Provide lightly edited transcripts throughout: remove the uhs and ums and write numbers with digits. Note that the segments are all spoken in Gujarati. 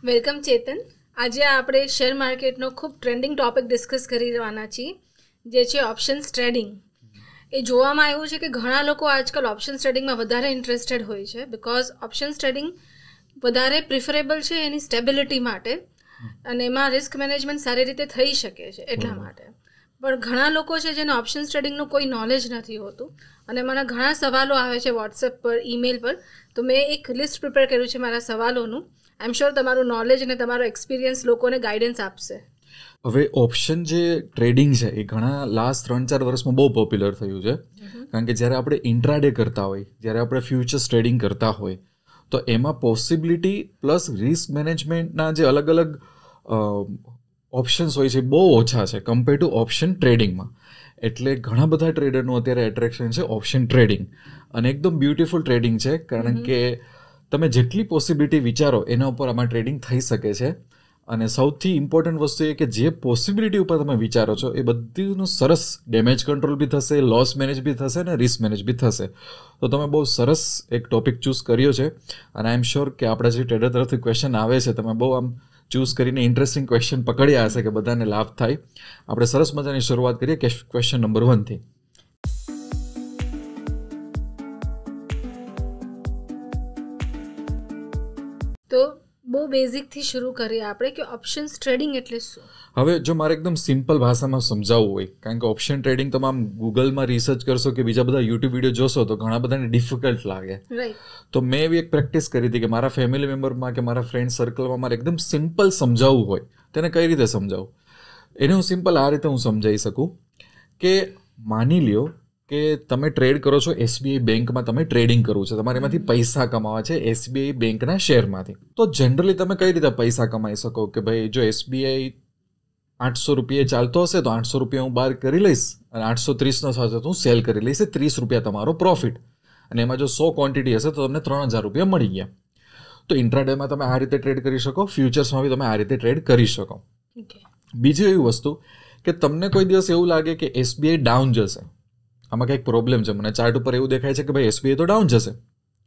વેલકમ ચેતન. આજે આપણે શેર માર્કેટનો ખૂબ ટ્રેન્ડિંગ ટોપિક ડિસ્કસ કરી રહેવાના છીએ, જે છે ઓપ્શન્સ ટ્રેડિંગ. એ જોવામાં આવ્યું છે કે ઘણા લોકો આજકાલ ઓપ્શન્સ ટ્રેડિંગમાં વધારે ઇન્ટરેસ્ટેડ હોય છે, બિકોઝ ઓપ્શન્સ ટ્રેડિંગ વધારે પ્રિફરેબલ છે એની સ્ટેબિલિટી માટે, અને એમાં રિસ્ક મેનેજમેન્ટ સારી રીતે થઈ શકે છે એટલા માટે. પણ ઘણા લોકો છે જેને ઓપ્શન્સ ટ્રેડિંગનું કોઈ નોલેજ નથી હોતું, અને મને ઘણા સવાલો આવે છે વોટ્સએપ પર, ઈમેલ પર. તો મેં એક લિસ્ટ પ્રિપેર કર્યું છે મારા સવાલોનું. આઈ એમ શ્યોર તમારું નોલેજ અને તમારો એક્સપિરિયન્સ લોકોને ગાઈડન્સ આપશે. હવે ઓપ્શન જે ટ્રેડિંગ છે એ ઘણા લાસ્ટ 3-4 વર્ષમાં બહુ પોપ્યુલર થયું છે, કારણ કે જ્યારે આપણે ઇન્ટ્રાડે કરતા હોય, જ્યારે આપણે ફ્યુચર્સ ટ્રેડિંગ કરતા હોય, તો એમાં પોસિબિલિટી પ્લસ રિસ્ક મેનેજમેન્ટના જે અલગ અલગ ઓપ્શન્સ હોય છે બહુ ઓછા છે કમ્પેર ટુ ઓપ્શન ટ્રેડિંગમાં. એટલે ઘણા બધા ટ્રેડરનું અત્યારે એટ્રેક્શન છે ઓપ્શન ટ્રેડિંગ, અને એકદમ બ્યુટિફુલ ટ્રેડિંગ છે, કારણ કે તમે જેટલી પોસિબિલિટી વિચારો એના ઉપર આમાં ટ્રેડિંગ થઈ શકે છે. અને સૌથી ઇમ્પોર્ટન્ટ વસ્તુ એ કે જે પોસિબિલિટી ઉપર તમે વિચારો છો એ બધીનું સરસ ડેમેજ કંટ્રોલ બી થશે, લોસ મેનેજ બી થશે અને રિસ્ક મેનેજ બી થશે. તો તમે બહુ સરસ એક ટોપિક ચૂઝ કર્યો છે, અને આઈ એમ શ્યોર કે આપણા જે ટ્રેડર તરફથી ક્વેશ્ચન આવે છે તમે બહુ આમ ચૂઝ કરીને ઇન્ટરેસ્ટિંગ ક્વેશ્ચન પકડ્યા હશે કે બધાને લાભ થાય. આપણે સરસ મજાની શરૂઆત કરીએ ક્વેશ્ચન નંબર 1 થી. તો બહુ બેઝિકથી શરૂ કરીએ આપણે કે ઓપ્શન્સ ટ્રેડિંગ એટલે શું. હવે જો મારે એકદમ સિમ્પલ ભાષામાં સમજાવવું હોય, કારણ કે ઓપ્શન ટ્રેડિંગ તમે આમ ગૂગલમાં રિસર્ચ કરશો કે બીજા બધા યુટ્યુબ વિડીયો જોશો તો ઘણા બધાને ડિફિકલ્ટ લાગે. તો મેં એવી એક પ્રેક્ટિસ કરી હતી કે મારા ફેમિલી મેમ્બરમાં કે મારા ફ્રેન્ડ સર્કલમાં મારે એકદમ સિમ્પલ સમજાવવું હોય તેને કઈ રીતે સમજાવું, એને હું સિમ્પલ આ રીતે હું સમજાવી શકું કે માની લ્યો કે તમે ટ્રેડ કરો છો એસબીઆઈ બેંકમાં, તમે ટ્રેડિંગ કરવું છે, તમારે એમાંથી પૈસા કમાવા છે એસબીઆઈ બેંકના શેરમાંથી. તો જનરલી તમે કઈ રીતે પૈસા કમાઈ શકો કે ભાઈ જો એસબીઆઈ 800 રૂપિયા ચાલતો હશે તો 800 રૂપિયા હું બહાર કરી લઈશ, અને 830નો થશે તો હું સેલ કરી લઈશ, 30 રૂપિયા તમારો પ્રોફિટ, અને એમાં જો 100 ક્વોન્ટિટી હશે તો તમને 3000 રૂપિયા મળી ગયા. તો ઇન્ટ્રાડેમાં તમે આ રીતે ટ્રેડ કરી શકો, ફ્યુચર્સમાં બી તમે આ રીતે ટ્રેડ કરી શકો. બીજી એવી વસ્તુ કે તમને કોઈ દિવસ એવું લાગે કે એસબીઆઈ ડાઉન જશે, આમાં કંઈક પ્રોબ્લેમ છે, મને ચાર્ટ ઉપર એવું દેખાય છે કે ભાઈ એસબીઆઈ તો ડાઉન જશે,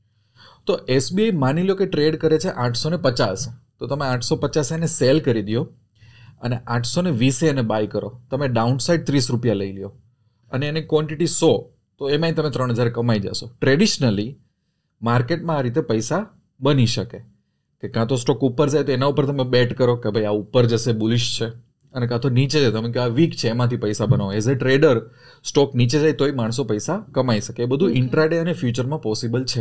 તો એસબીઆઈ માની લો કે ટ્રેડ કરે છે 850, તો તમે 850 એને સેલ કરી દો અને 820 એને બાય કરો, તમે ડાઉન સાઇડ 30 રૂપિયા લઈ લો, અને એની ક્વોન્ટિટી 100, તો એમાંય તમે 3000 કમાઈ જશો. ટ્રેડિશનલી માર્કેટમાં આ રીતે પૈસા બની શકે કે કાં તો સ્ટોક ઉપર જાય તો એના ઉપર તમે બેટ કરો કે ભાઈ આ ઉપર જશે, બુલિશ છે, અને કાં તો નીચે જાય તમે કે આ વીક છે એમાંથી પૈસા બનાવો. એઝ એ ટ્રેડર સ્ટોક નીચે જાય તોય માણસો પૈસા કમાઈ શકે. એ બધું ઇન્ટ્રાડે અને ફ્યુચરમાં પોસિબલ છે.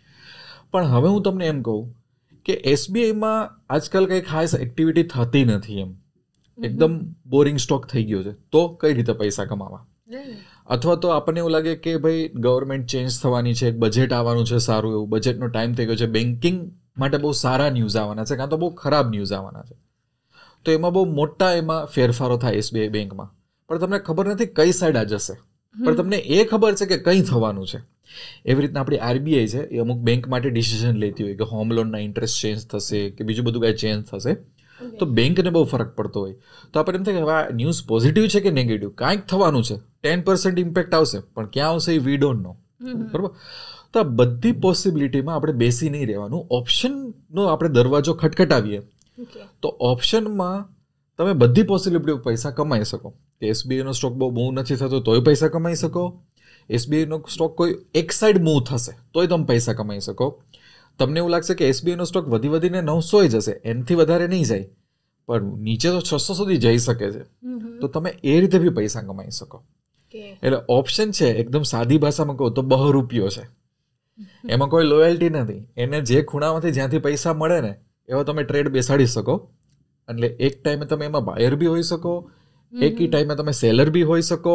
પણ હવે હું તમને એમ કહું કે એસબીઆઈમાં આજકાલ કંઈ ખાસ એક્ટિવિટી થતી નથી, એમ એકદમ બોરિંગ સ્ટોક થઈ ગયો છે, તો કઈ રીતે પૈસા કમાવા? અથવા તો આપણને એવું લાગે કે ભાઈ ગવર્મેન્ટ ચેન્જ થવાની છે, બજેટ આવવાનું છે સારું એવું, બજેટનો ટાઈમ થઈ ગયો છે, બેન્કિંગ માટે બહુ સારા ન્યૂઝ આવવાના છે કાં તો બહુ ખરાબ ન્યૂઝ આવવાના છે, તો એમાં બહુ મોટા એમાં ફેરફારો થાય એસબીઆઈ બેંકમાં, પણ તમને ખબર નથી કઈ સાઈડ આ જશે, પણ તમને એ ખબર છે કે કંઈ થવાનું છે. એવી રીતના આપણી આરબીઆઈ છે એ અમુક બેંક માટે ડિસિઝન લેતી હોય કે હોમ લોનના ઇન્ટરેસ્ટ ચેન્જ થશે કે બીજું બધું કાંઈ ચેન્જ થશે, તો બેંકને બહુ ફરક પડતો હોય. તો આપણે એમ થાય કે હવે આ ન્યૂઝ પોઝિટિવ છે કે નેગેટિવ, કાંઈક થવાનું છે, 10% ઇમ્પેક્ટ આવશે, પણ ક્યાં આવશે એ વી ડોન્ટ નો, બરાબર. તો આ બધી પોસિબિલિટીમાં આપણે બેસી નહીં રહેવાનું, ઓપ્શનનો આપણે દરવાજો ખટખટાવીએ તો ઓપ્શનમાં તમે બધી પોસિબિલિટી પૈસા કમાઈ શકો. એસબીઆઈનો સ્ટોક બહુ મૂવ નથી થતો તોય પૈસા કમાઈ શકો, એસબીઆઈનો સ્ટોક કોઈ એક સાઈડ મૂવ થશે તોય તમે પૈસા કમાઈ શકો. તમને એવું લાગશે કે એસબીઆઈનો સ્ટોક વધીને 900 જશે, એનાથી વધારે નહીં જાય, પણ નીચે તો 600 સુધી જઈ શકે છે, તો તમે એ રીતે બી પૈસા કમાઈ શકો. એટલે ઓપ્શન છે એકદમ સાદી ભાષામાં કહું તો બહરૂપિયો છે, એમાં કોઈ લોયલ્ટી નથી. એને જે ખૂણામાંથી જ્યાંથી પૈસા મળે ને એવા તમે ટ્રેડ બેસાડી શકો, એટલે એક ટાઈમે તમે એમાં બાયર બી હોઈ શકો, એક ટાઈમે તમે સેલર બી હોઈ શકો,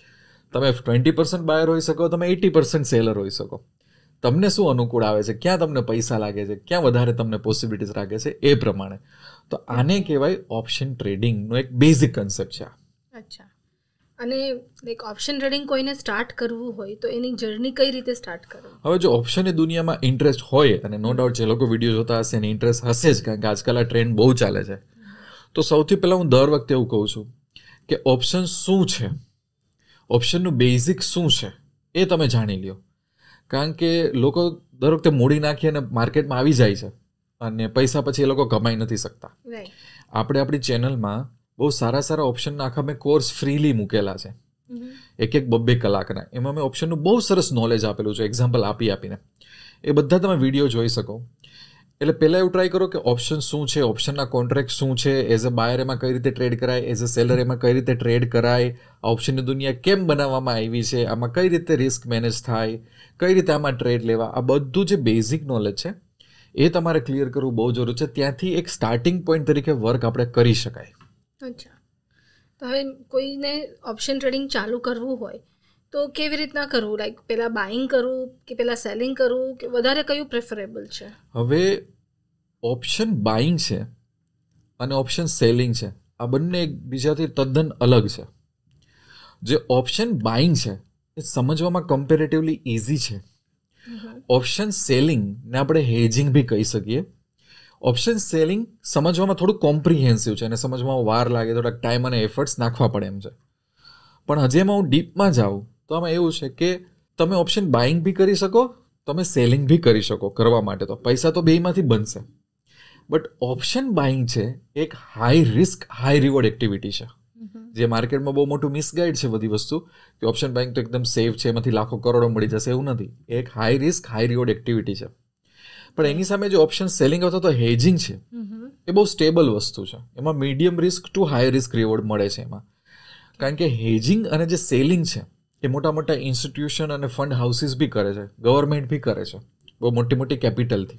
તમે 20% બાયર હોઈ શકો, તમે 80% સેલર હોઈ શકો. તમને શું અનુકૂળ આવે છે, ક્યાં તમને પૈસા લાગે છે, ક્યાં વધારે તમને પોસિબિલિટીઝ લાગે છે, એ પ્રમાણે. તો આને કહેવાય ઓપ્શન ટ્રેડિંગનો એક બેઝિક કન્સેપ્ટ છે. અચ્છા. અને લાઈક ઓપ્શન ટ્રેડિંગ કોઈને સ્ટાર્ટ કરવું હોય તો એની જર્ની કઈ રીતે સ્ટાર્ટ કરવી? હવે જો ઓપ્શનની દુનિયામાં ઇન્ટરેસ્ટ હોય, અને નો ડાઉટ જે લોકો વિડીયો જોતા હશે એને ઇન્ટરેસ્ટ હશે જ, કારણ કે આજકાલ આ ટ્રેન્ડ બહુ ચાલે છે, તો સૌથી પહેલાં હું દર વખતે એવું કહું છું કે ઓપ્શન શું છે, ઓપ્શનનું બેઝિક શું છે એ તમે જાણી લ્યો. કારણ કે લોકો દર વખતે મૂડી નાખી અને માર્કેટમાં આવી જાય છે, અને પૈસા પછી એ લોકો કમાઈ નથી શકતા. આપણે આપણી ચેનલમાં બહુ સારા સારા ઓપ્શનના આખા મેં કોર્સ ફ્રીલી મૂકેલા છે, 1-2 કલાકના. એમાં મેં ઓપ્શનનું બહુ સરસ નોલેજ આપેલું છે, એક્ઝામ્પલ આપીને. એ બધા તમે વિડીયો જોઈ શકો. એટલે પહેલાં એવું ટ્રાય કરો કે ઓપ્શન શું છે, ઓપ્શનના કોન્ટ્રાક્ટ શું છે, એઝ અ બાયર એમાં કઈ રીતે ટ્રેડ કરાય, એઝ અ સેલર એમાં કઈ રીતે ટ્રેડ કરાય, આ ઓપ્શનની દુનિયા કેમ બનાવવામાં આવી છે, આમાં કઈ રીતે રિસ્ક મેનેજ થાય, કઈ રીતે આમાં ટ્રેડ લેવા, આ બધું જે બેઝિક નોલેજ છે એ તમારે ક્લિયર કરવું બહુ જરૂરી છે. ત્યાંથી એક સ્ટાર્ટિંગ પોઈન્ટ તરીકે વર્ક આપણે કરી શકાય. અચ્છા, તો હવે કોઈને ઓપ્શન ટ્રેડિંગ ચાલુ કરવું હોય તો કેવી રીતના કરવું? લાઈક પહેલાં બાઇંગ કરવું કે પહેલાં સેલિંગ કરવું, કે વધારે કયું પ્રેફરેબલ છે? હવે ઓપ્શન બાઇંગ છે અને ઓપ્શન સેલિંગ છે, આ બંને એકબીજાથી તદ્દન અલગ છે. જે ઓપ્શન બાઇંગ છે એ સમજવામાં કમ્પેરેટિવલી ઇઝી છે. ઓપ્શન સેલિંગને આપણે હેજિંગ બી કહી શકીએ. ઓપ્શન સેલિંગ સમજવામાં થોડું કોમ્પ્રિહેન્સિવ છે અને સમજવામાં વાર લાગે, થોડાક ટાઈમ અને એફર્ટ્સ નાખવા પડે એમ છે. પણ હજી એમાં હું ડીપમાં જાઉં તો આમાં એવું છે કે તમે ઓપ્શન બાઇંગ બી કરી શકો, તમે સેલિંગ બી કરી શકો. કરવા માટે તો પૈસા તો બેમાંથી બનશે. બટ ઓપ્શન બાઇંગ છે એક high risk high reward activity છે, જે માર્કેટમાં બહુ મોટું મિસગાઈડ છે બધી વસ્તુ, કે ઓપ્શન બાઇંગ તો એકદમ સેફ છે, એમાંથી લાખો કરોડો મળી જશે, એવું નથી. એ એક high risk high reward activity છે. પણ એની સામે જે ઓપ્શન સેલિંગ અથવા તો હેજિંગ છે એ બહુ સ્ટેબલ વસ્તુ છે. એમાં medium risk to high risk reward મળે છે એમાં. કારણ કે હેજિંગ અને જે સેલિંગ છે એ મોટા મોટા ઇન્સ્ટિટ્યુશન અને ફંડ હાઉસીસ બી કરે છે, ગવર્મેન્ટ બી કરે છે, બહુ મોટી મોટી કેપિટલથી.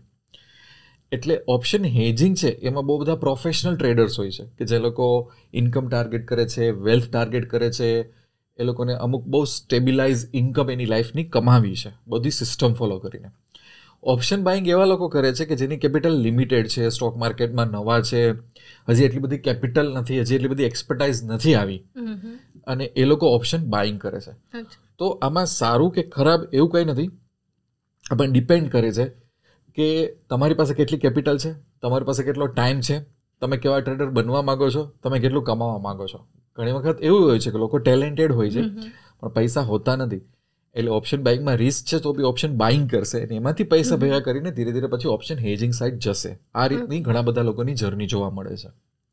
એટલે ઓપ્શન હેજિંગ છે એમાં બહુ બધા પ્રોફેશનલ ટ્રેડર્સ હોય છે કે જે લોકો ઇન્કમ ટાર્ગેટ કરે છે, વેલ્થ ટાર્ગેટ કરે છે. એ લોકોને અમુક બહુ સ્ટેબિલાઇઝ ઇન્કમ એની લાઈફની કમાવી છે, બધી સિસ્ટમ ફોલો કરીને. ઓપ્શન બાઇંગ એવા લોકો કરે છે કે જેની કેપિટલ લિમિટેડ છે, સ્ટોક માર્કેટમાં નવા છે, હજી એટલી બધી કેપિટલ નથી, હજી એટલી બધી એક્સપર્ટાઇઝ નથી આવી, અને એ લોકો ઓપ્શન બાઇંગ કરે છે. તો આમાં સારું કે ખરાબ એવું કંઈ નથી, આપણને ડિપેન્ડ કરે છે કે તમારી પાસે કેટલી કેપિટલ છે, તમારી પાસે કેટલો ટાઈમ છે, તમે કેવા ટ્રેડર બનવા માંગો છો, તમે કેટલું કમાવા માંગો છો. ઘણી વખત એવું હોય છે કે લોકો ટેલેન્ટેડ હોય છે પણ પૈસા હોતા નથી. એટલે ઓપ્શન બાઇંગમાં રિસ્ક છે તો બી ઓપ્શન બાઇંગ કરશે અને એમાંથી પૈસા ભેગા કરીને ધીરે ધીરે પછી ઓપ્શન હેજિંગ સાઇડ જશે. આ રીતની ઘણા બધા લોકોની જર્ની જોવા મળે છે.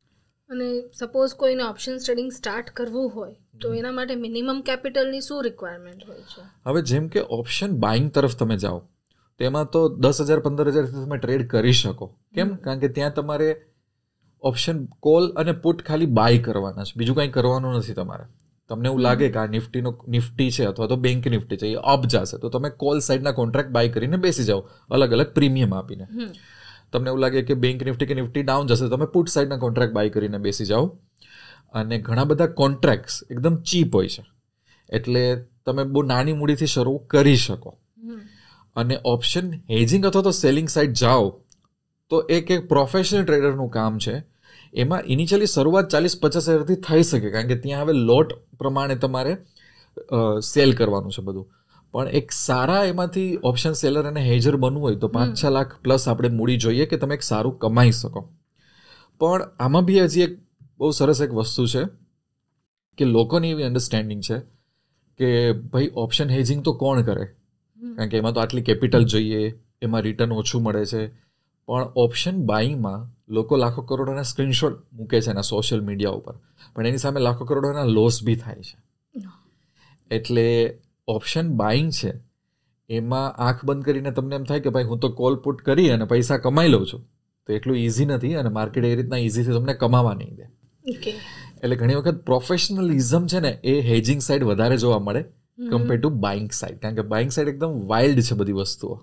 અને સપોઝ કોઈને ઓપ્શન ટ્રેડિંગ સ્ટાર્ટ કરવું હોય તો એના માટે મિનિમમ કેપિટલની શું રિક્વાયરમેન્ટ હોય છે? હવે જેમ કે ઓપ્શન બાઇંગ તરફ તમે જાઓ તેમાં તો 10,000-15,000 તમે ટ્રેડ કરી શકો. કેમ? કારણ કે ત્યાં તમારે ઓપ્શન કોલ અને પુટ ખાલી બાય કરવાના છે, બીજું કંઈ કરવાનું નથી તમારે. તમને એવું લાગે કે આ નિફ્ટી છે અથવા તો બેંક નિફ્ટી છે, એ અપ જશે તો તમે કોલ સાઇડના કોન્ટ્રાક્ટ બાય કરીને બેસી જાઓ અલગ અલગ પ્રીમિયમ આપીને. તમને એવું લાગે કે બેંક નિફ્ટી કે નિફ્ટી ડાઉન જશે તો તમે પુટ સાઇડના કોન્ટ્રાક્ટ બાય કરીને બેસી જાઓ. અને ઘણા બધા કોન્ટ્રાક્ટ્સ એકદમ ચીપ હોય છે, એટલે તમે બહુ નાની મૂડીથી શરૂ કરી શકો. અને ઓપ્શન હેજિંગ અથવા તો સેલિંગ સાઇડ જાઓ તો એક પ્રોફેશનલ ટ્રેડરનું કામ છે. એમાં ઇનિશિયલી શરૂઆત 40-50 હજારથી થઈ શકે, કારણ કે ત્યાં હવે લોટ પ્રમાણે તમારે સેલ કરવાનું છે બધું. પણ એક સારા એમાંથી ઓપ્શન સેલર અને હેજર બનવું હોય તો 5-6 લાખ પ્લસ આપણે મૂડી જોઈએ કે તમે એક સારું કમાઈ શકો. પણ આમાં બી હજી એક બહુ સરસ એક વસ્તુ છે કે લોકોની એવી અન્ડરસ્ટેન્ડિંગ છે કે ભાઈ ઓપ્શન હેજિંગ તો કોણ કરે, કારણ કે એમાં તો આટલી કેપિટલ જોઈએ, એમાં રિટર્ન ઓછું મળે છે. પણ ઓપ્શન બાઇંગમાં લોકો લાખો કરોડોના સ્ક્રીનશોટ મૂકે છે એના સોશિયલ મીડિયા ઉપર, પણ એની સામે લાખો કરોડોના લોસ બી થાય છે. એટલે ઓપ્શન બાઇંગ છે એમાં આંખ બંધ કરીને તમને એમ થાય કે ભાઈ હું તો કોલ પુટ કરી અને પૈસા કમાઈ લઉં છું, તો એટલું ઇઝી નથી અને માર્કેટ એ રીતના ઇઝીથી તમને કમાવા નહીં દે. એટલે ઘણી વખત પ્રોફેશનલિઝમ છે ને એ હેજિંગ સાઇડ વધારે જોવા મળે કમ્પેર ટુ બાઇંગ સાઇડ, કારણ કે બાઇંગ સાઇડ એકદમ વાઇલ્ડ છે બધી વસ્તુઓ.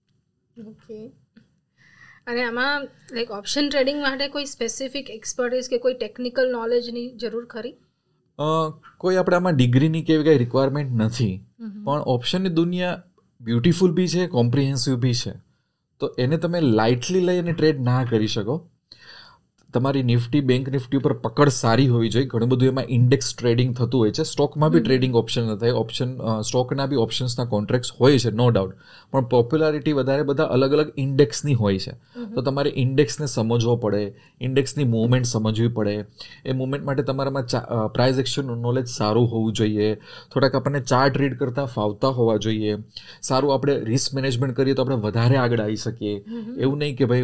અને આમાં લાઈક ઓપ્શન ટ્રેડિંગ માટે કોઈ સ્પેસિફિક એક્સપર્ટીઝ કે કોઈ ટેકનિકલ નોલેજની જરૂર ખરી? કોઈ આપણે આમાં ડિગ્રીની કે એવી કંઈ રિક્વાયરમેન્ટ નથી, પણ ઓપ્શનની દુનિયા બ્યુટીફુલ બી છે, કોમ્પ્રિહેન્સિવ બી છે. તો એને તમે લાઇટલી લઈ અને ટ્રેડ ના કરી શકો. તમારી નિફ્ટી બેંક નિફ્ટી ઉપર પકડ સારી હોવી જોઈએ. ઘણું બધું એમાં ઇન્ડેક્સ ટ્રેડિંગ થતું હોય છે. સ્ટોકમાં બી ટ્રેડિંગ ઓપ્શન થાય, ઓપ્શન સ્ટોકના બી ઓપ્શન્સના કોન્ટ્રાક્ટ્સ હોય છે, નો ડાઉટ. પણ પોપ્યુલારિટી વધારે બધા અલગ અલગ ઇન્ડેક્સની હોય છે. તો તમારે ઇન્ડેક્સને સમજવો પડે, ઇન્ડેક્સની મૂવમેન્ટ સમજવી પડે. એ મૂવમેન્ટ માટે તમારામાં પ્રાઇસ એક્શનનું નોલેજ સારું હોવું જોઈએ, થોડાક આપણને ચાર્ટ રીડ કરતાં ફાવતા હોવા જોઈએ, સારું આપણે રિસ્ક મેનેજમેન્ટ કરીએ તો આપણે વધારે આગળ આવી શકીએ. એવું નહીં કે ભાઈ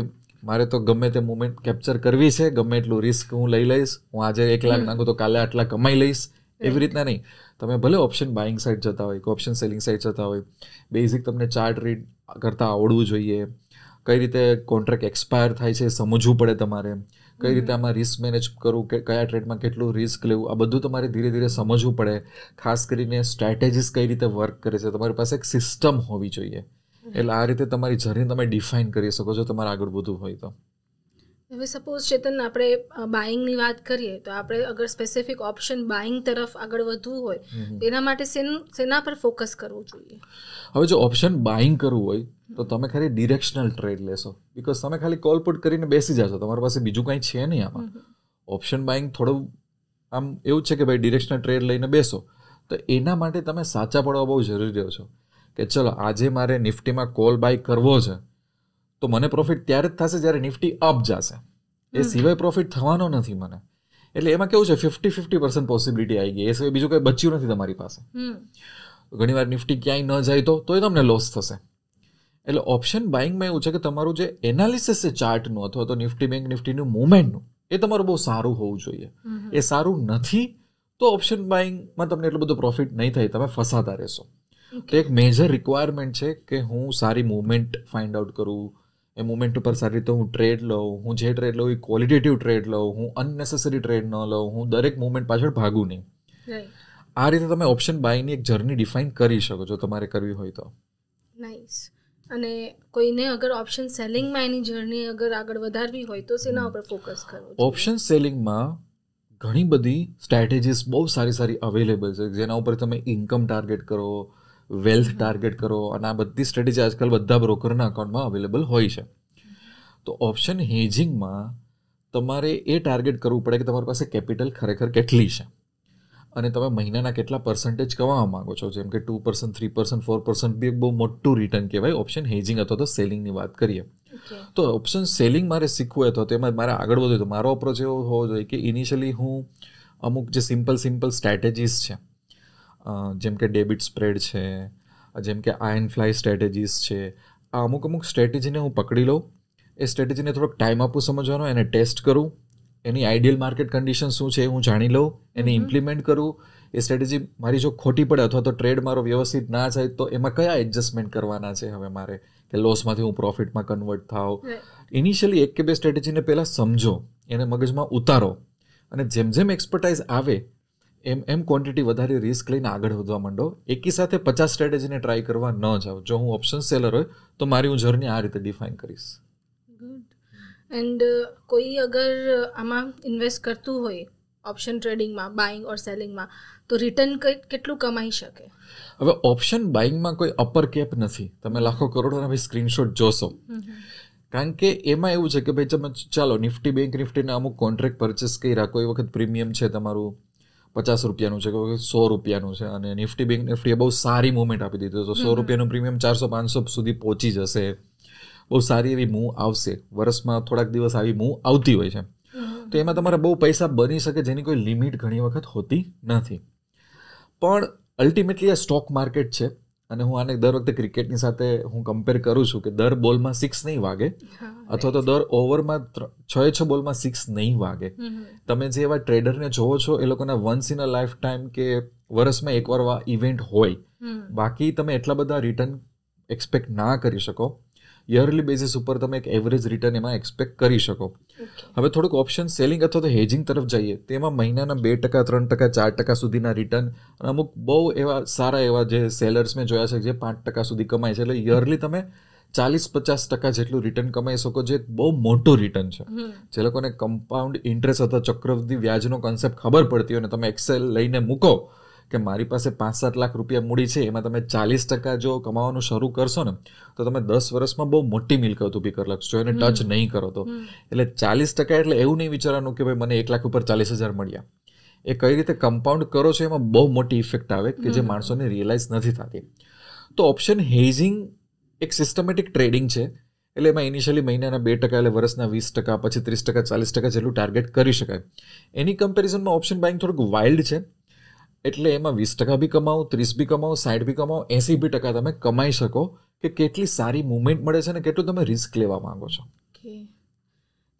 મારે તો ગમે તે મુમેન્ટ કેપ્ચર કરવી છે, ગમે એટલું રિસ્ક હું લઈ લઈશ, હું આજે 1 લાખ નાખું તો કાલે આટલા કમાઈ લઈશ, એવી રીતના નહીં. તમે ભલે ઓપ્શન બાઇંગ સાઇડ જતા હોય કે ઓપ્શન સેલિંગ સાઇડ જતા હોય, બેઝિક તમને ચાર્ટ રીડ કરતાં આવડવું જોઈએ, કઈ રીતે કોન્ટ્રાક્ટ એક્સપાયર થાય છે સમજવું પડે તમારે, કઈ રીતે આમાં રિસ્ક મેનેજ કરવું, કે કયા ટ્રેડમાં કેટલું રિસ્ક લેવું, આ બધું તમારે ધીરે ધીરે સમજવું પડે. ખાસ કરીને સ્ટ્રેટેજીસ કઈ રીતે વર્ક કરે છે, તમારી પાસે એક સિસ્ટમ હોવી જોઈએ. એટલે આ રીતે તમારી જર્ની તમે ડિફાઇન કરી શકો છો તમારે આગળ વધવું હોય તો. હવે સપોઝ ચેતન આપણે બાઇંગની વાત કરીએ તો આપણે અગર સ્પેસિફિક ઓપ્શન બાઇંગ તરફ આગળ વધવું હોય એના માટે શેના પર ફોકસ કરવું જોઈએ? હવે જો ઓપ્શન બાઇંગ કરવું હોય તો તમે ખાલી ડિરેક્શનલ ટ્રેડ લેશો, બિકોઝ તમે ખાલી કોલ પુટ કરીને બેસી જશો, તમારી પાસે બીજું કંઈ છે નહીં આમાં. ઓપ્શન બાઇંગ થોડું આમ એવું છે કે ભાઈ ડિરેક્શનલ ટ્રેડ લઈને બેસો, તો એના માટે તમે સાચા પડવા બહુ જરૂરી રહ્યો છો કે ચલો આજે મારે નિફ્ટીમાં કોલ બાય કરવો છે તો મને પ્રોફિટ ત્યારે જ થશે જ્યારે નિફ્ટી અપ જશે, એ સિવાય પ્રોફિટ થવાનો નથી મને. એટલે એમાં કેવું છે 50-50% પોસિબિલિટી આવી ગઈ, એ સિવાય બીજું કંઈ બચ્યું નથી તમારી પાસે. ઘણીવાર નિફ્ટી ક્યાંય ન જાય તો તમને લોસ થશે. એટલે ઓપ્શન બાઇંગમાં એવું છે કે તમારું જે એનાલિસિસ છે ચાર્ટનું અથવા તો નિફ્ટી બેંક નિફ્ટીનું મુવમેન્ટનું એ તમારું બહુ સારું હોવું જોઈએ. એ સારું નથી તો ઓપ્શન બાઇંગમાં તમને એટલું બધું પ્રોફિટ નહીં થાય, તમે ફસાતા રહેશો. તો એક મેજર રિક્વાયરમેન્ટ છે કે હું સારી મુવમેન્ટ ફાઇન્ડ આઉટ કરું, એ મુવમેન્ટ ઉપર સારી રીતે હું ટ્રેડ લઉં, હું જે ટ્રેડ લઉં એ ક્વોલિટેટિવ ટ્રેડ લઉં, હું અનનેસેસરી ટ્રેડ ન લઉં, હું દરેક મુવમેન્ટ પાછળ ભાગું નહીં. આ રીતે તમે ઓપ્શન બાયની એક જર્ની ડિફાઇન કરી શકો છો તમારે કરવી હોય તો. નાઇસ. અને કોઈને અગર ઓપ્શન સેલિંગમાં એની જર્ની અગર આગળ વધારવી હોય તો શેના ઉપર ફોકસ કરવું? ઓપ્શન સેલિંગમાં ઘણી બધી સ્ટ્રેટેજીસ બહુ સારી અવેલેબલ છે, જેના ઉપર તમે ઇન્કમ ટાર્ગેટ કરો, વેલ્થ ટાર્ગેટ કરો, અને આ બધી સ્ટ્રેટેજી આજકાલ બધા બ્રોકરના અકાઉન્ટમાં અવેલેબલ હોય છે. તો ઓપ્શન હેજિંગમાં તમારે એ ટાર્ગેટ કરવું પડે કે તમારી પાસે કેપિટલ ખરેખર કેટલી છે અને તમે મહિનાના કેટલા પર્સન્ટેજ કમાવા માંગો છો. જેમ કે 2%, 3%, 4% બી એક બહુ મોટું રિટર્ન કહેવાય ઓપ્શન હેજિંગ અથવા તો સેલિંગની વાત કરીએ. તો ઓપ્શન સેલિંગ મારે શીખવું હોય તો તેમાં મારે આગળ વધવું તો મારો અપ્રોચ એવો હોવો જોઈએ કે ઇનિશિયલી હું અમુક જે સિમ્પલ સ્ટ્રેટેજીસ છે, જેમ કે ડેબિટ સ્પ્રેડ છે, જેમ કે આયર્ન ફ્લાય સ્ટ્રેટેજીસ છે, આ અમુક સ્ટ્રેટેજીને હું પકડી લઉં, એ સ્ટ્રેટેજીને થોડોક ટાઈમ આપું સમજવાનો, એને ટેસ્ટ કરું, એની આઈડિયલ માર્કેટ કન્ડિશન શું છે એ હું જાણી લઉં, એને ઇમ્પ્લિમેન્ટ કરું. એ સ્ટ્રેટેજી મારી જો ખોટી પડે અથવા તો ટ્રેડ મારો વ્યવસ્થિત ના જાય તો એમાં કયા એડજસ્ટમેન્ટ કરવાના છે હવે મારે, કે લોસમાંથી હું પ્રોફિટમાં કન્વર્ટ થાવ. ઇનિશિયલી 1 કે 2 સ્ટ્રેટેજીને પહેલાં સમજો, એને મગજમાં ઉતારો, અને જેમ એક્સપર્ટાઇઝ આવે એમ ક્વોન્ટિટી વધારે રિસ્ક લઈને આગળ વધવા માંડો. એકી સાથે 50 સ્ટ્રેટેજીને ટ્રાય કરવા ન જાઓ. જો હું ઓપ્શન સેલર હોય તો મારી હું જર્ની આ રીતે ડિફાઇન કરીશ. ગુડ. એન્ડ કોઈ અગર આમાં ઇન્વેસ્ટ કરતું હોય ઓપ્શન ટ્રેડિંગમાં, બાઇંગ ઓર સેલિંગમાં, તો રિટર્ન કેટલું કમાઈ શકે? હવે ઓપ્શન બાઇંગમાં કોઈ અપર કેપ નથી. તમે લાખો કરોડોના ભાઈ સ્ક્રીનશોટ જોશો, કારણ કે એમાં એવું છે કે ભાઈ તમે ચાલો નિફ્ટી બેંક નિફ્ટીના અમુક કોન્ટ્રાક્ટ પરચેસ કર્યા, કોઈ વખત પ્રીમિયમ છે તમારું 50 રૂપિયાનું છે, કોઈ વખત 100 રૂપિયાનું છે, અને નિફ્ટી બેંક નિફ્ટીએ બહુ સારી મુવમેન્ટ આપી દીધી, તો 100 રૂપિયાનું પ્રીમિયમ 400-500 સુધી પહોંચી જશે. બહુ સારી એવી મૂવ આવશે, વર્ષમાં થોડાક દિવસ આવી મૂવ આવતી હોય છે. તો એમાં તમારે બહુ પૈસા બની શકે જેની કોઈ લિમિટ ઘણી વખત હોતી નથી. પણ અલ્ટિમેટલી આ સ્ટોક માર્કેટ છે, અને હું આને દર વખતે ક્રિકેટની સાથે હું કમ્પેર કરું છું કે દર બોલમાં 6 નહીં વાગે, અથવા તો દર ઓવરમાં 6 બોલમાં 6 નહીં વાગે. તમે જે એવા ટ્રેડરને જોવો છો એ લોકોના once in a lifetime કે વર્ષમાં એકવાર ઇવેન્ટ હોય, બાકી તમે એટલા બધા રિટર્ન એક્સપેક્ટ ના કરી શકો. યરલી બેઝિસ ઉપર તમે એક એવરેજ રિટર્ન એમાં એક્સપેક્ટ કરી શકો. હવે થોડુંક ઓપ્શન સેલિંગ અથવા તો હેજિંગ તરફ જઈએ તો એમાં મહિનાના 2%, 3%, 4% સુધીના રિટર્ન, અને અમુક બહુ એવા સારા એવા જે સેલર્સ મેં જોયા છે જે 5% સુધી કમાય છે. એટલે યરલી તમે 40-50% જેટલું રિટર્ન કમાઈ શકો, જે બહુ મોટું રિટર્ન છે. જે લોકોને કમ્પાઉન્ડ ઇન્ટરેસ્ટ અથવા ચક્રવૃદ્ધિ વ્યાજનો કોન્સેપ્ટ ખબર પડતી હોય અને તમે એક્સેલ લઈને મૂકો કે મારી પાસે 5-7 લાખ રૂપિયા મૂડી છે, એમાં તમે 40% જો કમાવાનું શરૂ કરશો ને તો તમે 10 વર્ષમાં બહુ મોટી મિલકત ઊભી કરી લાગશો, એને ટચ નહીં કરો તો. એટલે 40% એટલે એવું નહીં વિચારવાનું કે ભાઈ મને 1 લાખ ઉપર 40,000 મળ્યા. એ કઈ રીતે કમ્પાઉન્ડ કરો છો એમાં બહુ મોટી ઇફેક્ટ આવે કે જે માણસોને રિયલાઇઝ નથી થતી. તો ઓપ્શન હેજિંગ એક સિસ્ટમેટિક ટ્રેડિંગ છે. એટલે એમાં ઇનિશિયલી મહિનાના 2%, એટલે વર્ષના 20%, પછી 30%, 40% જેટલું ટાર્ગેટ કરી શકાય. એની કમ્પેરિઝનમાં ઓપ્શન બાઇંગ થોડુંક વાઇલ્ડ છે. એટલે એમાં 20% બી કમાવો, 30% બી કમાવો, 60% બી કમાવો, 80% તમે કમાઈ શકો કે કેટલી સારી મુવમેન્ટ મળે છે અને કેટલું તમે રિસ્ક લેવા માંગો છો.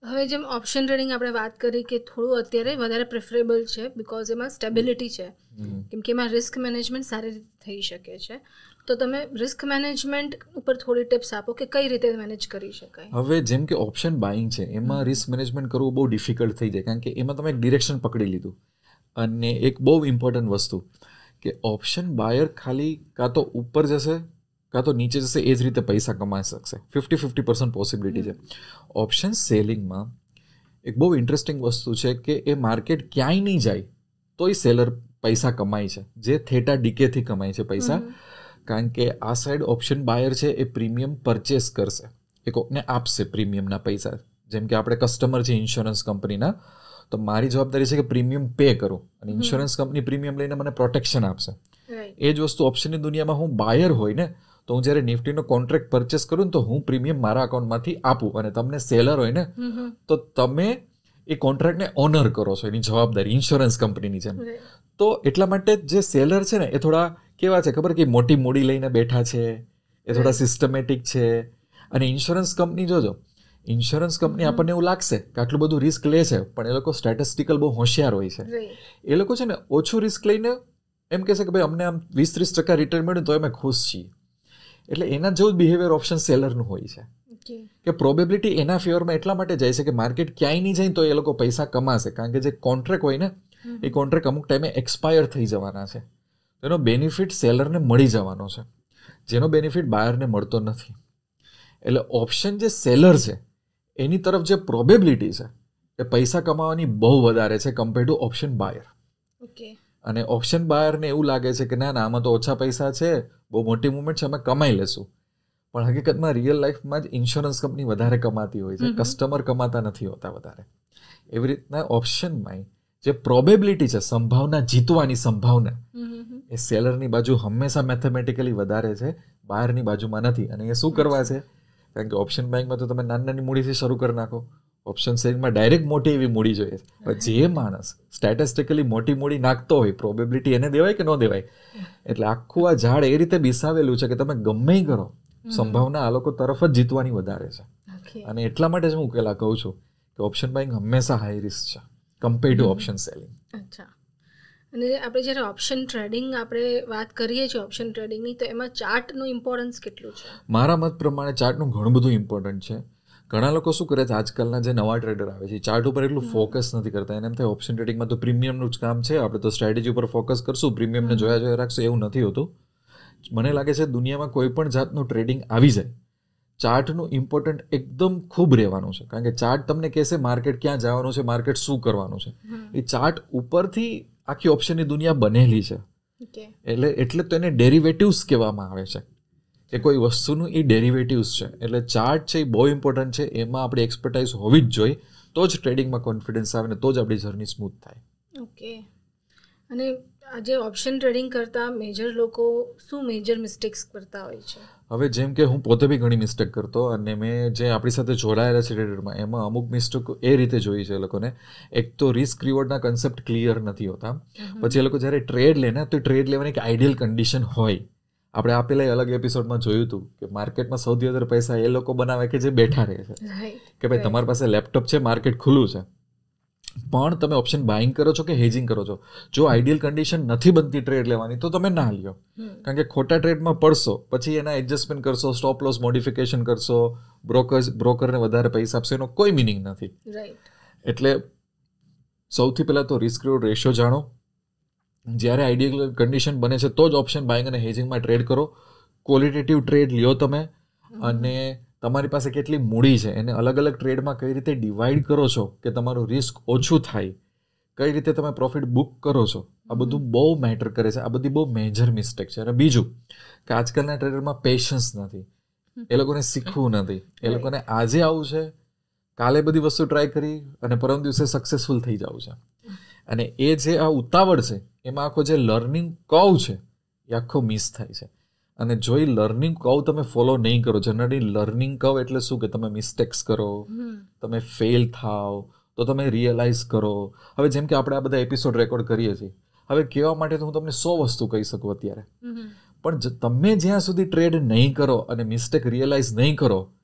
હવે જેમ ઓપ્શન ટ્રેડિંગ આપણે વાત કરી કે થોડું અત્યારે વધારે પ્રેફરેબલ છે બિકોઝ એમાં સ્ટેબિલિટી છે, કેમ કે એમાં રિસ્ક મેનેજમેન્ટ સારી રીતે થઈ શકે છે. તો તમે રિસ્ક મેનેજમેન્ટ ઉપર થોડી ટિપ્સ આપો કે કઈ રીતે મેનેજ કરી શકાય. હવે જેમ કે ઓપ્શન બાઇંગ છે એમાં રિસ્ક મેનેજમેન્ટ કરવું બહુ ડિફિકલ્ટ થઈ જાય, કારણ કે એમાં તમે એક ડિરેક્શન પકડી લીધું. અને એક બહુ ઇમ્પોર્ટન્ટ વસ્તુ કે ઓપ્શન બાયર ખાલી કાં તો ઉપર જશે કાં તો નીચે જશે, એ જ રીતે પૈસા કમાઈ શકશે. 50-50% પોસિબિલિટી છે. ઓપ્શન સેલિંગમાં એક બહુ ઇન્ટરેસ્ટિંગ વસ્તુ છે કે એ માર્કેટ ક્યાંય નહીં જાય તોય સેલર પૈસા કમાય છે, જે થેટા ડીકેથી કમાય છે પૈસા. કારણ કે આ સાઈડ ઓપ્શન બાયર છે એ પ્રીમિયમ પરચેસ કરશે, એ કોકને આપશે પ્રીમિયમના પૈસા. જેમ કે આપણે કસ્ટમર છે ઇન્સ્યોરન્સ કંપનીના, તો મારી જવાબદારી છે કે પ્રીમિયમ પે કરું અને ઇન્સ્યોરન્સ કંપની પ્રીમિયમ લઈને મને પ્રોટેક્શન આપશે. એ જ વસ્તુ ઓપ્શનની દુનિયામાં હું બાયર હોય ને તો હું જ્યારે નિફ્ટીનો કોન્ટ્રાક્ટ પરચેસ કરું ને તો હું પ્રીમિયમ મારા અકાઉન્ટમાંથી આપું, અને તમને સેલર હોય ને તો તમે એ કોન્ટ્રાક્ટને ઓનર કરો છો, એની જવાબદારી ઇન્સ્યોરન્સ કંપનીની છે. તો એટલા માટે જે સેલર છે ને એ થોડા કેવા છે ખબર કે મોટી મૂડી લઈને બેઠા છે, એ થોડા સિસ્ટમેટિક છે. અને ઇન્સ્યોરન્સ કંપની જોજો, ઇન્સ્યોરન્સ કંપની આપણને એવું લાગશે કે આટલું બધું રિસ્ક લે છે, પણ એ લોકો સ્ટેટિસ્ટિકલ બહુ હોશિયાર હોય છે. એ લોકો છે ને ઓછું રિસ્ક લઈને એમ કહેશે કે ભાઈ અમને આમ 20-30% રિટર્ન મળ્યું તો અમે ખુશ છીએ. એટલે એના જેવું જ બિહેવિયર ઓપ્શન સેલરનું હોય છે કે પ્રોબેબિલિટી એના ફેવરમાં એટલા માટે જાય છે કે માર્કેટ ક્યાંય નહીં જાય તો એ લોકો પૈસા કમાશે. કારણ કે જે કોન્ટ્રાક્ટ હોય ને એ કોન્ટ્રાક્ટ અમુક ટાઈમે એક્સપાયર થઈ જવાના છે, એનો બેનિફિટ સેલરને મળી જવાનો છે, જેનો બેનિફિટ બાયરને મળતો નથી. એટલે ઓપ્શન જે સેલર છે એની તરફ જે પ્રોબેબિલિટી છે એ પૈસા કમાવાની બહુ વધારે છે કમ્પેર ટુ ઓપ્શન બાયર. અને ઓપ્શન બાયરને એવું લાગે છે કે ના ના આમાં તો ઓછા પૈસા છે, બહુ મોટી મુવમેન્ટ છે, અમે કમાઈ લેશું. પણ હકીકતમાં રિયલ લાઈફમાં જ ઇન્સ્યોરન્સ કંપની વધારે કમાતી હોય છે, કસ્ટમર કમાતા નથી હોતા વધારે. એવી રીતના ઓપ્શનમાં જે પ્રોબેબિલિટી છે, સંભાવના જીતવાની સંભાવના, એ સેલરની બાજુ હંમેશા મેથેમેટિકલી વધારે છે, બાયરની બાજુમાં નથી. અને એ શું કરવા છે? કારણ કે ઓપ્શન બાઇંગમાં તો તમે નાની નાની મૂડીથી શરૂ કરી નાખો, ઓપ્શન સેલિંગમાં ડાયરેક્ટ મોટી એવી મૂડી જોઈએ. જે માણસ સ્ટેટિસ્ટિકલી મોટી મૂડી નાખતો હોય, પ્રોબેબિલિટી એને દેવાય કે ન દેવાય. એટલે આખું આ ઝાડ એ રીતે બેસાવેલું છે કે તમે ગમે કરો સંભાવના આ લોકો તરફ જ જીતવાની વધારે છે. અને એટલા માટે જ હું ઉકેલા કહું છું કે ઓપ્શન બાઇંગ હંમેશા હાઈ રિસ્ક છે કમ્પેર ટુ ઓપ્શન સેલિંગ. અચ્છા. અને આપણે જ્યારે ઓપ્શન ટ્રેડિંગ આપણે વાત કરીએ છીએ ઓપ્શન ટ્રેડિંગની, તો એમાં ચાર્ટનું ઇમ્પોર્ટન્સ કેટલું છે? મારા મત પ્રમાણે ચાર્ટનું ઘણું બધું ઇમ્પોર્ટન્ટ છે. ઘણા લોકો શું કરે છે, આજકાલના જે નવા ટ્રેડર આવે છે ચાર્ટ ઉપર એટલું ફોકસ નથી કરતા. એને એમ થાય ઓપ્શન ટ્રેડિંગમાં તો પ્રીમિયમનું જ કામ છે, આપણે તો સ્ટ્રેટેજી ઉપર ફોકસ કરશું, પ્રીમિયમને જોયા રાખશું. એવું નથી હોતું. મને લાગે છે દુનિયામાં કોઈ પણ જાતનું ટ્રેડિંગ આવી જાય, ચાર્ટનું ઇમ્પોર્ટન્ટ એકદમ ખૂબ રહેવાનું છે. કારણ કે ચાર્ટ તમને કહેશે માર્કેટ ક્યાં જવાનું છે, માર્કેટ શું કરવાનું છે. એ ચાર્ટ ઉપરથી આખી ઓપ્શનની દુનિયા બનેલી છે. એટલે તો એને ડેરિવેટિવ્સ કહેવામાં આવે છે કે કોઈ વસ્તુનું એ ડેરિવેટિવ્સ છે. એટલે ચાર્ટ છે એ બહુ ઇમ્પોર્ટન્ટ છે, એમાં આપણી એક્સપર્ટાઇઝ હોવી જ જોઈએ, તો જ ટ્રેડિંગમાં કોન્ફિડન્સ આવે ને તો જ આપણી જર્ની સ્મૂથ થાય. ઓકે. અને આજે ઓપ્શન ટ્રેડિંગ કરતા મેજર લોકો શું મેજર મિસ્ટેક્સ કરતા હોય છે? હવે જેમ કે હું પોતે બી ઘણી મિસ્ટેક કરતો, અને મેં જે આપણી સાથે જોડાયેલા છે ટ્રેડરમાં એમાં અમુક મિસ્ટેક એ રીતે જોઈ છે એ લોકોને. એક તો રિસ્ક રિવોર્ડના કન્સેપ્ટ ક્લિયર નથી હોતા. પછી એ લોકો જ્યારે ટ્રેડ લે ને તો ટ્રેડ લેવાની એક આઈડિયલ કન્ડિશન હોય. આપણે આપેલા અલગ એપિસોડમાં જોયું હતું કે માર્કેટમાં સૌથી વધારે પૈસા એ લોકો બનાવે કે જે બેઠા રહે છે. કે ભાઈ તમારી પાસે લેપટોપ છે, માર્કેટ ખુલ્લું છે, પણ તમે ઓપ્શન બાઇંગ કરો છો કે હેજિંગ કરો છો, જો આઈડિયલ કન્ડિશન નથી બનતી ટ્રેડ લેવાની તો તમે ના લ્યો. કારણ કે ખોટા ટ્રેડમાં પડશો, પછી એના એડજસ્ટમેન્ટ કરશો, સ્ટોપ લોસ મોડિફિકેશન કરશો, બ્રોકરને વધારે પૈસા આપશો, એનો કોઈ મિનિંગ નથી. એટલે સૌથી પહેલાં તો રિસ્ક રિવોર્ડ રેશિયો જાણો. જ્યારે આઈડિયલ કન્ડિશન બને છે તો જ ઓપ્શન બાઇંગ અને હેજિંગમાં ટ્રેડ કરો. ક્વોલિટેટિવ ટ્રેડ લ્યો તમે, અને તમારી પાસે કેટલી મૂડી છે એને અલગ અલગ ટ્રેડમાં કઈ રીતે ડિવાઈડ કરો છો કે તમારું રિસ્ક ઓછું થાય, કઈ રીતે તમે પ્રોફિટ બુક કરો છો, આ બધું બહુ મેટર કરે છે. આ બધી બહુ મેજર મિસ્ટેક છે. અને બીજું કે આજકાલના ટ્રેડરમાં પેશન્સ નથી, એ લોકોને શીખવું નથી. એ લોકોને આજે આવું છે, કાલે બધી વસ્તુ ટ્રાય કરી અને પરમ દિવસે સક્સેસફુલ થઈ જવું છે. અને એ જે આ ઉતાવળ છે એમાં આખો જે લર્નિંગ કર્વ છે એ આખો મિસ થાય છે. અને જો એ લર્નિંગ કર્વ તમે ફોલો નહીં કરો, જનરલી લર્નિંગ કર્વ એટલે શું કે તમે મિસ્ટેક્સ કરો, તમે ફેલ થાવ, તો તમે રિયલાઇઝ કરો. હવે જેમ કે આપણે આ બધા એપિસોડ રેકોર્ડ કરીએ છીએ, હવે કહેવા માટે તો હું તમને 100 વસ્તુ કહી શકું અત્યારે, પણ તમે જ્યાં સુધી ટ્રેડ નહીં કરો અને મિસ્ટેક રિયલાઇઝ નહીં કરો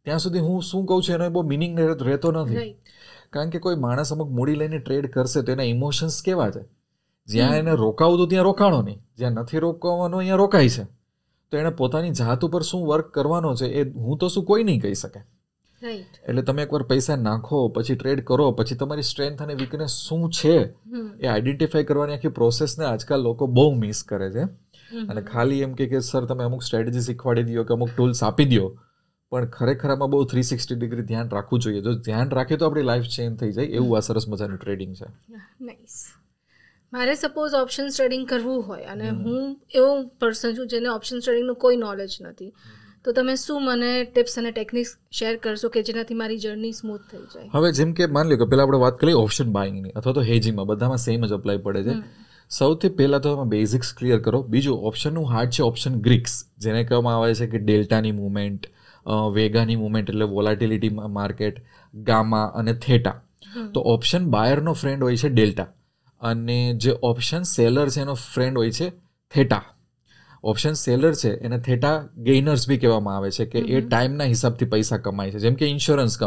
ત્યાં સુધી હું શું કહું છું એનો બહુ મિનિંગ રહેતો નથી. કારણ કે કોઈ માણસ અમુક મૂડી લઈને ટ્રેડ કરશે તો એના ઇમોશન્સ કેવા છે, જ્યાં એને રોકાવું તો ત્યાં રોકાણો નહીં, જ્યાં નથી રોકવાનું અહીંયા રોકાય છે. તો એને પોતાની જાત ઉપર શું વર્ક કરવાનો છે એ હું તો શું કોઈ નહીં કહી શકે. એટલે તમે એકવાર પૈસા નાખો, પછી ટ્રેડ કરો, પછી તમારી સ્ટ્રેન્થ અને વીકનેસ શું છે એ આઈડેન્ટિફાઈ કરવાની આખી પ્રોસેસને આજકાલ લોકો બહુ મિસ કરે છે. અને ખાલી એમ કે સર તમે અમુક સ્ટ્રેટેજી શીખવાડી દો કે અમુક ટૂલ્સ આપી દો, પણ ખરેખર આમાં બહુ 360 ડિગ્રી ધ્યાન રાખવું જોઈએ. જો ધ્યાન રાખીએ તો આપણી લાઈફ ચેન્જ થઈ જાય. એવું આ સરસ મજાનું ટ્રેડિંગ છે. નાઇસ. મારે સપોઝ ઓપ્શન ટ્રેડિંગ કરવું હોય અને હું એવો પર્સન છું જેને ઓપ્શન ટ્રેડિંગનું કોઈ નોલેજ નથી, તો તમે શું મને ટિપ્સ અને ટેકનિક્સ શેર કરશો કે જેનાથી મારી જર્ની સ્મૂથ થઈ જાય? હવે જેમ કે માની લો કે પહેલા આપણે વાત કરીએ ઓપ્શન બાઇંગની અથવા તો હેજિંગમાં, બધામાં સેમ જ અપ્લાય પડે છે. સૌથી પહેલાં તો તમે બેઝિક્સ ક્લિયર કરો. બીજું ઓપ્શનનું હાર્ડ છે ઓપ્શન ગ્રીક્સ, જેને કહેવામાં આવે છે કે ડેલ્ટાની મુવમેન્ટ, વેગાની મુવમેન્ટ એટલે વોલાટિલિટી માર્કેટ, ગામા અને થેટા. તો ઓપ્શન બાયરનો ફ્રેન્ડ હોય છે ડેલ્ટા, અને જે ઓપ્શન સેલર છે એનો ફ્રેન્ડ હોય છે થેટા. ઓપ્શન સેલર છે એને થેટા ગેઇનર્સ બી કહેવામાં આવે છે કે એ ટાઈમના હિસાબથી પૈસા કમાય છે. જેમ કે ઇન્સ્યોરન્સ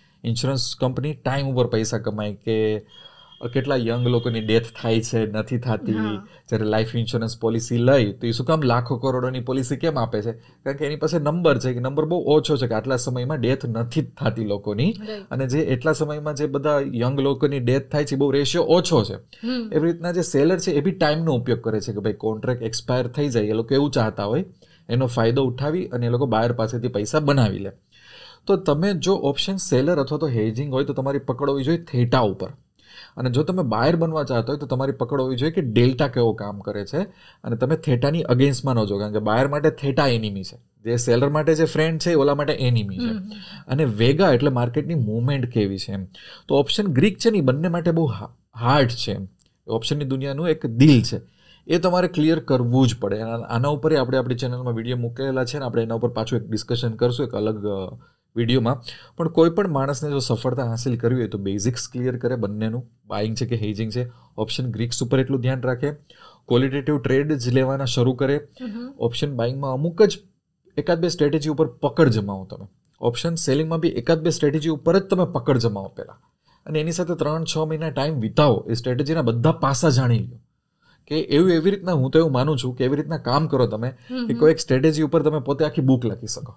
કંપની ટાઈમ ઉપર પૈસા કમાય, કે કેટલા યંગ લોકોની ડેથ થાય છે નથી થતી. જ્યારે લાઈફ ઇન્સ્યોરન્સ પોલિસી લઈ તો એ શું કામ લાખો કરોડોની પોલિસી કેમ આપે છે? કારણ કે એની પાસે નંબર છે, કે નંબર બહુ ઓછો છે, કે આટલા સમયમાં ડેથ નથી જ થતી લોકોની, અને જે એટલા સમયમાં જે બધા યંગ લોકોની ડેથ થાય છે બહુ રેશિયો ઓછો છે. એવી રીતના જે સેલર છે એ બી ટાઈમનો ઉપયોગ કરે છે કે ભાઈ કોન્ટ્રાક્ટ એક્સપાયર થઈ જાય, એ લોકો એવું ચાહતા હોય, એનો ફાયદો ઉઠાવી અને એ લોકો બાયર પાસેથી પૈસા બનાવી લે. તો તમે જો ઓપ્શન સેલર અથવા તો હેજિંગ હોય તો તમારી પકડ હોવી જોઈએ થેટા ઉપર, અને જો તમે બાયર બનવા ચાહતા હોય તો તમારી પકડ હોવી જોઈએ કે ડેલ્ટા કેવો કામ કરે છે, અને તમે થેટાની અગેન્સ્ટમાં ન જો. કારણ કે બાયર માટે થેટા એનિમી છે, જે સેલર માટે જે ફ્રેન્ડ છે ઓલા માટે એનિમી છે. અને વેગા એટલે માર્કેટની મુવમેન્ટ કેવી છે એમ. તો ઓપ્શન ગ્રીક છે ને એ બંને માટે બહુ હાર્ડ છે એમ. ઓપ્શનની દુનિયાનું એક દિલ છે, એ તમારે ક્લિયર કરવું જ પડે. આના ઉપર આપણે આપણી ચેનલમાં વિડીયો મૂકેલા છે ને, આપણે એના ઉપર પાછું એક ડિસ્કશન કરશું એક અલગ વિડીયોમાં. પણ કોઈ પણ માણસને જો સફળતા હાંસિલ કરવી હોય તો બેઝિક્સ ક્લિયર કરે બંનેનું, બાઇંગ છે કે હેજિંગ છે. ઓપ્શન ગ્રીક્સ ઉપર એટલું ધ્યાન રાખે, ક્વોલિટેટિવ ટ્રેડ જ લેવાના શરૂ કરે. ઓપ્શન બાઇંગમાં અમુક જ એકાદ બે સ્ટ્રેટેજી ઉપર પકડ જમાવો તમે. ઓપ્શન સેલિંગમાં બી એકાદ બે સ્ટ્રેટેજી ઉપર જ તમે પકડ જમાવો પહેલાં, અને એની સાથે 3-6 મહિના ટાઈમ વિતાવો, એ સ્ટ્રેટેજીના બધા પાસા જાણી લો. કે એવી રીતના હું તો એવું માનું છું કે એવી રીતના કામ કરો તમે કે કોઈ એક સ્ટ્રેટેજી ઉપર તમે પોતે આખી બુક લખી શકો.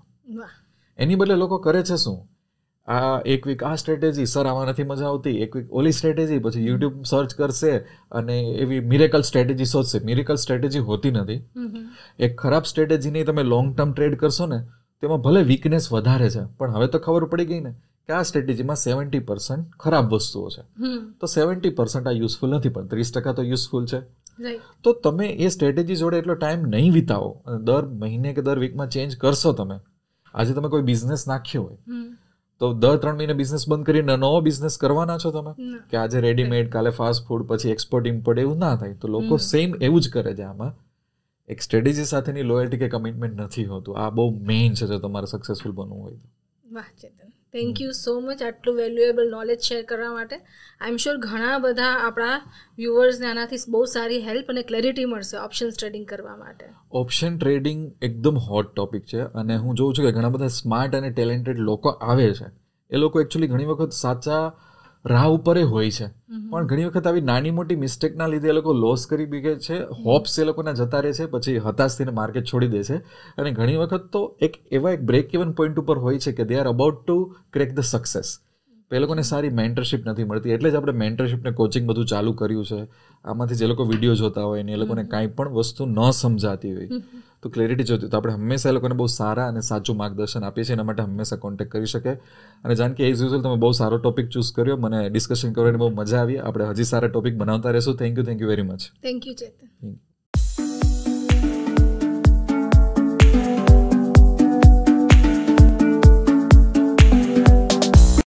એની બદલે લોકો કરે છે શું, આ એક વીક આ સ્ટ્રેટેજી, સર આમાં નથી મજા આવતી, એક વીક ઓલી સ્ટ્રેટેજી, પછી યુટ્યુબ સર્ચ કરશે અને એવી મિરેકલ સ્ટ્રેટેજી શોધશે. મિરેકલ સ્ટ્રેટેજી હોતી નથી. એક ખરાબ સ્ટ્રેટેજીની તમે લોંગ ટર્મ ટ્રેડ કરશો ને તેમાં ભલે વીકનેસ વધારે છે, પણ હવે તો ખબર પડી ગઈ ને કે આ સ્ટ્રેટેજીમાં 70% ખરાબ વસ્તુઓ છે, તો 70% આ યુઝફુલ નથી, પણ 30% તો યુઝફુલ છે. તો તમે એ સ્ટ્રેટેજી જોડે એટલો ટાઈમ નહીં વિતાવો, દર મહિને કે દર વીકમાં ચેન્જ કરશો. તમે આજે તમે કોઈ બિઝનેસ નાખ્યો હોય તો દર 3 મહિને બિઝનેસ બંધ કરીને નવો બિઝનેસ કરવાના છો તમે, કે આજે રેડીમેડ, કાલે ફાસ્ટ ફૂડ, પછી એક્સપોર્ટ ઇમ્પોર્ટ, એવું ના થાય. તો લોકો સેમ એવું જ કરે છે. આમાં એક સ્ટ્રેટેજી સાથેની લોયલ્ટી કે કમિટમેન્ટ નથી હોતું. આ બહુ મેઇન છે જો તમારે સક્સેસફુલ બનવું હોય તો. વાહ Chetan, thank you so much આટલું વેલ્યુએબલ નોલેજ શેર કરવા માટે. આઈ એમ શ્યોર ઘણા બધા આપણા વ્યુઅર્સને આનાથી બહુ સારી હેલ્પ અને ક્લેરિટી મળશે ઓપ્શન ટ્રેડિંગ કરવા માટે. ઓપ્શન ટ્રેડિંગ એકદમ હોટ ટોપિક છે, અને હું જોઉં છું કે ઘણા બધા સ્માર્ટ અને ટેલેન્ટેડ લોકો આવે છે. એ લોકો એકચ્યુઅલી ઘણી વખત સાચા રાહ ઉપર હોય છે, પણ ઘણી વખત આવી નાની મોટી મિસ્ટેકના લીધે એ લોકો લોસ કરી બીગે છે. હોપ્સ એ લોકોના જતા રહે છે, પછી હતાશ થઈને માર્કેટ છોડી દે છે. અને ઘણી વખત તો એક એવા એક બ્રેક ઇવન પોઈન્ટ ઉપર હોય છે કે they are about to crack the success. તો એ લોકોને સારી મેન્ટરશિપ નથી મળતી. એટલે જ આપણે મેન્ટરશિપ ને કોચિંગ બધું ચાલુ કર્યું છે. આમાંથી જે લોકો વિડીયો જોતા હોય ને એ લોકોને કાંઈ પણ વસ્તુ ન સમજાતી હોય તો ક્લેરિટી જોતી, તો આપણે હંમેશા એ લોકોને બહુ સારા અને સાચું માર્ગદર્શન આપીએ છીએ. એના માટે હંમેશા કોન્ટેક્ટ કરી શકે. અને જાનકી, એઝ યુઝ્યુઅલ તમે બહુ સારો ટોપિક ચૂઝ કર્યો, મને ડિસ્કશન કરવાની બહુ મજા આવી. આપણે હજી સારા ટોપિક બનાવતા રહેશું. Thank you very much. Thank you Chetan.